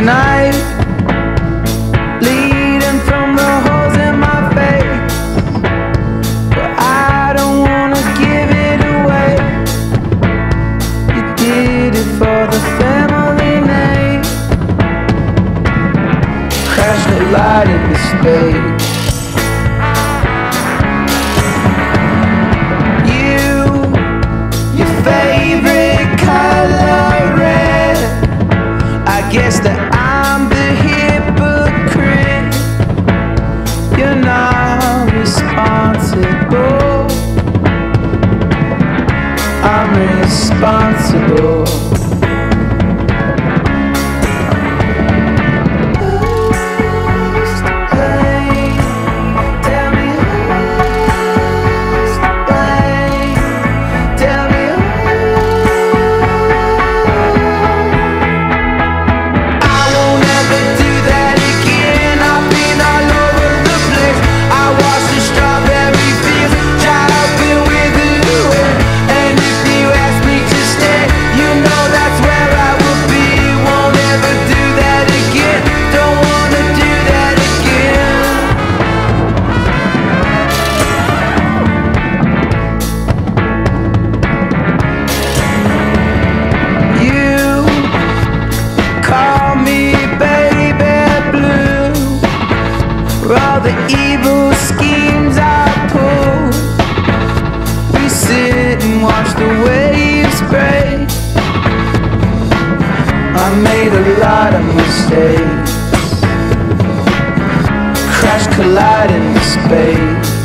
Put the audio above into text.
tonight, bleeding from the holes in my face, but I don't wanna give it away. You did it for the family name. Crash the light into space. Your favorite color red. I guess that I'm the hypocrite. You're not responsible. I'm responsible. All the evil schemes I pull, we sit and watch the waves break. I made a lot of mistakes, crash, collide into space.